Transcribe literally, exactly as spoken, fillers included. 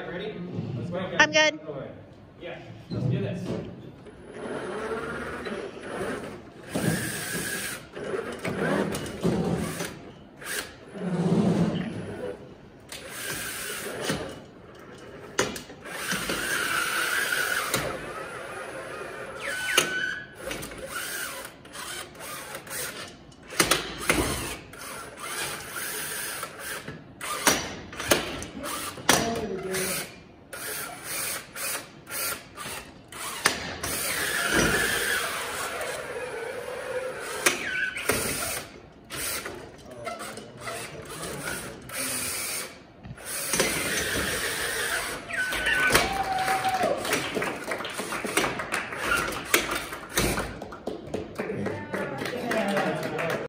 ready? Let's go. I'm good. Yeah, let's do this.